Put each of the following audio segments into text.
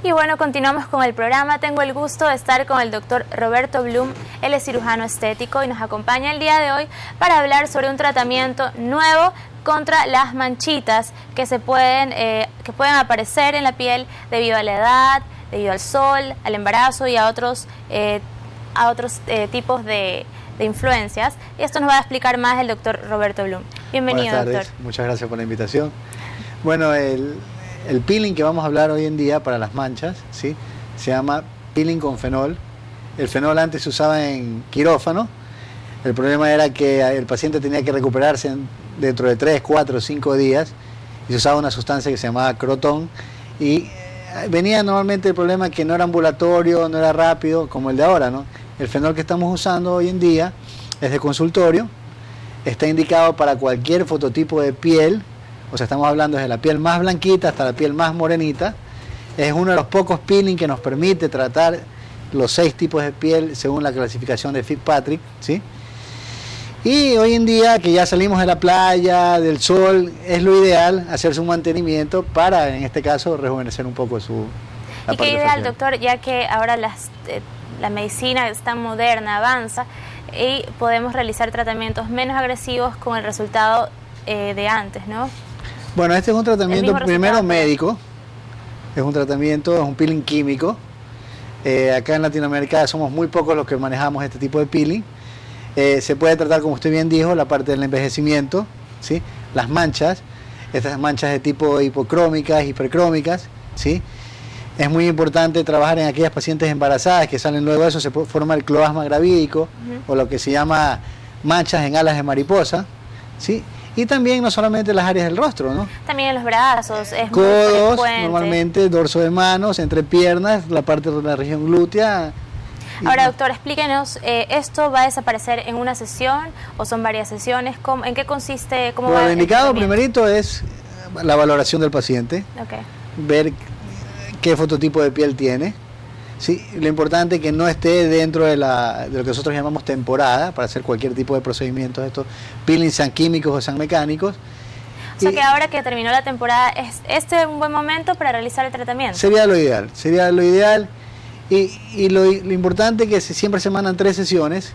Y bueno, continuamos con el programa. Tengo el gusto de estar con el doctor Roberto Blum. Él es cirujano estético y nos acompaña el día de hoy para hablar sobre un tratamiento nuevo contra las manchitas que pueden aparecer en la piel debido a la edad, debido al sol, al embarazo y a otros tipos de influencias. Y esto nos va a explicar más el doctor Roberto Blum. Bienvenido, Buenas tardes, doctor. Muchas gracias por la invitación. Bueno, el peeling que vamos a hablar hoy en día para las manchas, ¿sí?, se llama peeling con fenol. El fenol antes se usaba en quirófano. El problema era que el paciente tenía que recuperarse dentro de 3, 4, 5 días y se usaba una sustancia que se llamaba crotón y venía normalmente el problema que no era ambulatorio, no era rápido como el de ahora, ¿no? El fenol que estamos usando hoy en día es de consultorio, está indicado para cualquier fototipo de piel. O sea, estamos hablando desde la piel más blanquita hasta la piel más morenita. Es uno de los pocos peeling que nos permite tratar los 6 tipos de piel según la clasificación de Fitzpatrick, ¿sí? Y hoy en día que ya salimos de la playa, del sol, es lo ideal hacerse un mantenimiento para, en este caso, rejuvenecer un poco la ¿Y parte qué ideal, facial. doctor, ya que ahora la medicina es tan moderna, avanza, y podemos realizar tratamientos menos agresivos con el resultado de antes, ¿no? Bueno, este es un tratamiento primero médico, es un peeling químico. Acá en Latinoamérica somos muy pocos los que manejamos este tipo de peeling. Se puede tratar, como usted bien dijo, la parte del envejecimiento, ¿sí?, las manchas, estas manchas de tipo hipocrómicas, hipercrómicas, ¿sí? Es muy importante trabajar en aquellas pacientes embarazadas que salen luego de eso, se forma el cloasma gravídico, o lo que se llama manchas en alas de mariposa, ¿sí? Y también no solamente las áreas del rostro, ¿no? También en los brazos, es codos, muy frecuente. normalmente, dorso de manos, entre piernas, la parte de la región glútea. Ahora, doctor, explíquenos, ¿esto va a desaparecer en una sesión o son varias sesiones? ¿En qué consiste? ¿Cómo va Lo el indicado tratamiento? primerito es la valoración del paciente, ver qué fototipo de piel tiene. Sí, lo importante es que no esté dentro de lo que nosotros llamamos temporada para hacer cualquier tipo de procedimientos. Estos peelings sean químicos o sean mecánicos. O sea que ahora que terminó la temporada, ¿es este un buen momento para realizar el tratamiento? Sería lo ideal. Y lo importante es que siempre se mandan 3 sesiones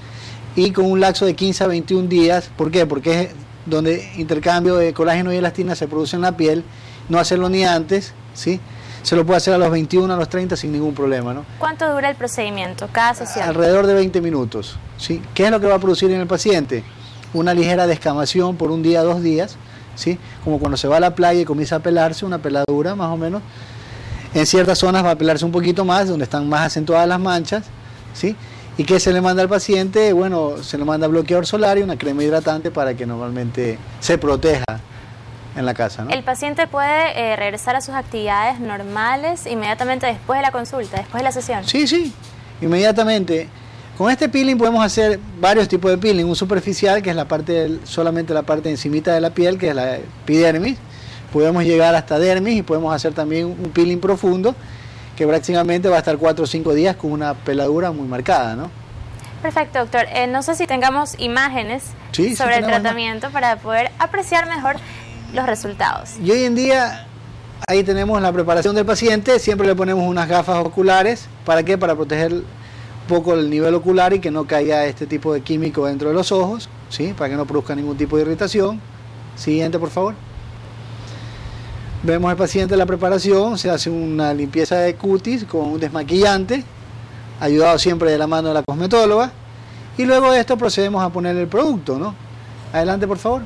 y con un lapso de 15 a 21 días. ¿Por qué? Porque es donde intercambio de colágeno y elastina se produce en la piel. No hacerlo ni antes, ¿sí? Se lo puede hacer a los 21, a los 30 sin ningún problema, ¿no? ¿Cuánto dura el procedimiento, cada sesión? Alrededor de 20 minutos, ¿sí? ¿Qué es lo que va a producir en el paciente? Una ligera descamación por un día, 2 días, ¿sí? Como cuando se va a la playa y comienza a pelarse, una peladura más o menos. En ciertas zonas va a pelarse un poquito más, donde están más acentuadas las manchas, ¿sí? ¿Y qué se le manda al paciente? Bueno, se le manda bloqueador solar y una crema hidratante para que normalmente se proteja en la casa, ¿no? ¿El paciente puede regresar a sus actividades normales inmediatamente después de la consulta, después de la sesión? Sí, inmediatamente. Con este peeling podemos hacer varios tipos de peeling. Un superficial, que es solamente la parte encimita de la piel, que es la epidermis. Podemos llegar hasta dermis y podemos hacer también un peeling profundo, que prácticamente va a estar 4 o 5 días con una peladura muy marcada, ¿no? Perfecto, doctor. No sé si tengamos imágenes sobre el tratamiento para poder apreciar mejor los resultados. Y hoy en día, ahí tenemos la preparación del paciente. Siempre le ponemos unas gafas oculares. ¿Para qué? Para proteger un poco el nivel ocular y que no caiga este tipo de químico dentro de los ojos, ¿sí? Para que no produzca ningún tipo de irritación. Siguiente, por favor. Vemos al paciente la preparación, se hace una limpieza de cutis con un desmaquillante, ayudado siempre de la mano de la cosmetóloga, y luego de esto procedemos a poner el producto, ¿no? Adelante, por favor.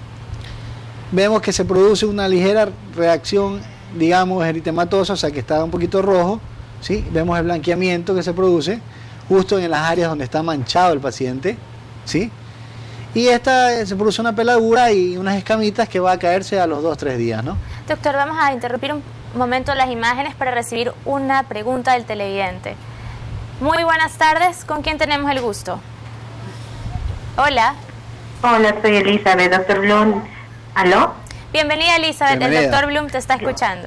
Vemos que se produce una ligera reacción, digamos, eritematosa, o sea que está un poquito rojo, ¿sí? Vemos el blanqueamiento que se produce justo en las áreas donde está manchado el paciente, ¿sí? Y se produce una peladura y unas escamitas que va a caerse a los 2-3 días, ¿no? Doctor, vamos a interrumpir un momento las imágenes para recibir una pregunta del televidente. Muy buenas tardes, ¿con quién tenemos el gusto? Hola. Hola, soy Elizabeth, doctor Blum. ¿Aló? Bienvenida, Elizabeth, el doctor Blum te está escuchando.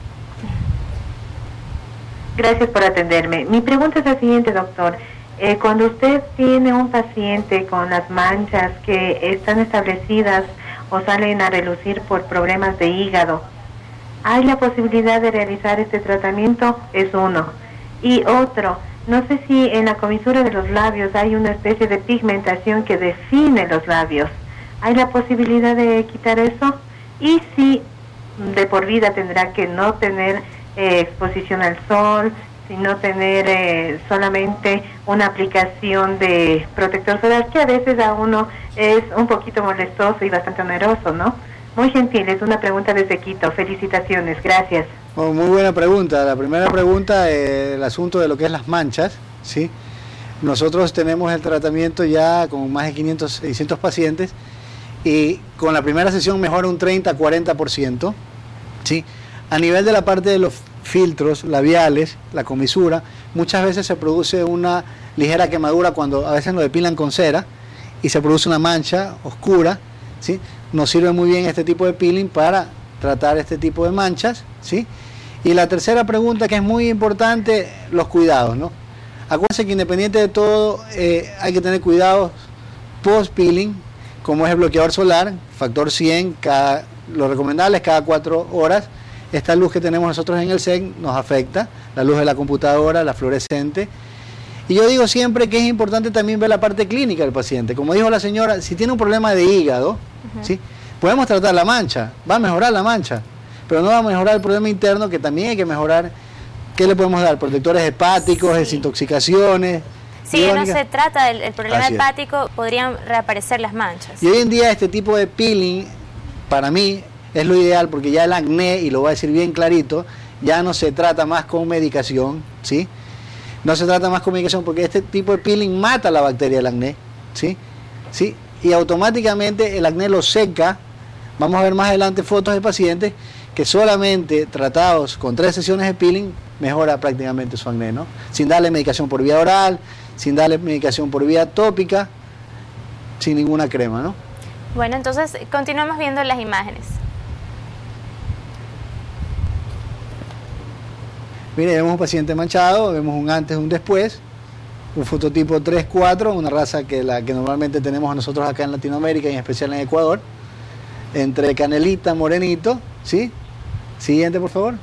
Gracias por atenderme. Mi pregunta es la siguiente, doctor. Cuando usted tiene un paciente con las manchas que están establecidas o salen a relucir por problemas de hígado, ¿Hay la posibilidad de realizar este tratamiento? Es uno. Y otro, no sé si en la comisura de los labios hay una especie de pigmentación que define los labios. ¿Hay la posibilidad de quitar eso? Y si de por vida tendrá que no tener exposición al sol, sino tener solamente una aplicación de protector solar, que a veces a uno es un poquito molestoso y bastante oneroso, ¿no? Muy gentil, es una pregunta desde Quito. Felicitaciones, gracias. Bueno, muy buena pregunta. La primera pregunta, el asunto de lo que es las manchas, ¿sí? Nosotros tenemos el tratamiento ya con más de 500, 600 pacientes y con la primera sesión mejora un 30-40%, ¿sí? A nivel de la parte de los filtros labiales, la comisura, muchas veces se produce una ligera quemadura cuando a veces lo depilan con cera y se produce una mancha oscura, ¿sí? Nos sirve muy bien este tipo de peeling para tratar este tipo de manchas, ¿sí? Y la tercera pregunta, que es muy importante, los cuidados, ¿no? Acuérdense que independiente de todo, hay que tener cuidados post-peeling, como es el bloqueador solar, factor 100, lo recomendable es cada 4 horas. Esta luz que tenemos nosotros en el SEC nos afecta, la luz de la computadora, la fluorescente. Y yo digo siempre que es importante también ver la parte clínica del paciente. Como dijo la señora, si tiene un problema de hígado, ¿sí? Podemos tratar la mancha, va a mejorar la mancha, pero no va a mejorar el problema interno, que también hay que mejorar. ¿Qué le podemos dar? Protectores hepáticos, sí, desintoxicaciones. Si no se trata del problema hepático, podrían reaparecer las manchas. Y hoy en día este tipo de peeling, para mí, es lo ideal, porque ya el acné, y lo voy a decir bien clarito, ya no se trata más con medicación, ¿sí? No se trata más con medicación, porque este tipo de peeling mata la bacteria del acné, ¿sí? ¿Sí? Y automáticamente el acné lo seca. Vamos a ver más adelante fotos de pacientes que solamente tratados con 3 sesiones de peeling mejora prácticamente su acné, ¿no? Sin darle medicación por vía oral, sin darle medicación por vía tópica, sin ninguna crema, ¿no? Bueno, entonces continuamos viendo las imágenes. Mire, vemos un paciente manchado, vemos un antes y un después, un fototipo 3-4, una raza que la que normalmente tenemos nosotros acá en Latinoamérica y en especial en Ecuador, entre canelita, morenito, ¿sí? Siguiente, por favor.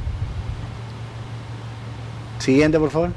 Siguiente, por favor.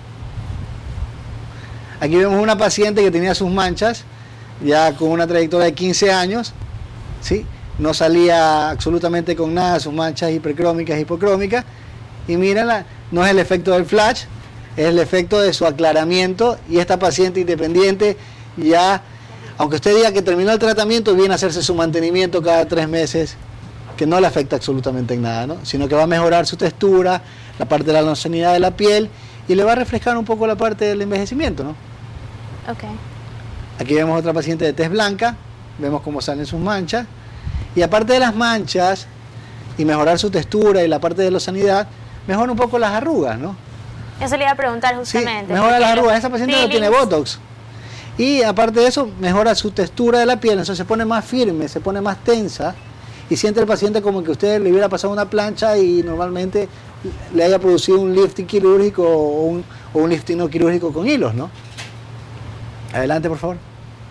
Aquí vemos una paciente que tenía sus manchas, ya con una trayectoria de 15 años, ¿sí? No salía absolutamente con nada, sus manchas hipercrómicas, hipocrómicas, y mírenla, no es el efecto del flash, es el efecto de su aclaramiento, y esta paciente independiente ya, aunque usted diga que terminó el tratamiento, viene a hacerse su mantenimiento cada 3 meses, que no le afecta absolutamente en nada, ¿no? Sino que va a mejorar su textura, la parte de la longevidad de la piel, y le va a refrescar un poco la parte del envejecimiento, ¿no? Okay. Aquí vemos otra paciente de tez blanca, vemos cómo salen sus manchas, y aparte de las manchas, y mejorar su textura y la parte de la sanidad, mejora un poco las arrugas, ¿no? Eso le iba a preguntar justamente. Sí, mejora las arrugas, esa paciente no tiene Botox. Y aparte de eso, mejora su textura de la piel, entonces se pone más firme, se pone más tensa, y siente el paciente como que usted le hubiera pasado una plancha y normalmente le haya producido un lifting quirúrgico o un lifting no quirúrgico con hilos, ¿no? Adelante, por favor.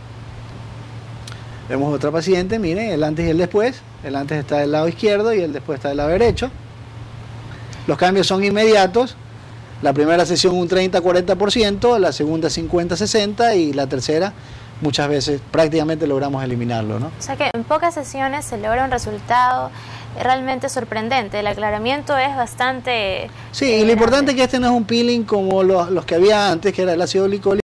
Vemos otra paciente, miren, el antes y el después. El antes está del lado izquierdo y el después está del lado derecho. Los cambios son inmediatos. La primera sesión un 30-40%, la segunda 50-60% y la tercera muchas veces prácticamente logramos eliminarlo, ¿no? O sea que en pocas sesiones se logra un resultado realmente sorprendente. El aclaramiento es bastante... Sí, y lo importante es que este no es un peeling como los que había antes, que era el ácido glicólico.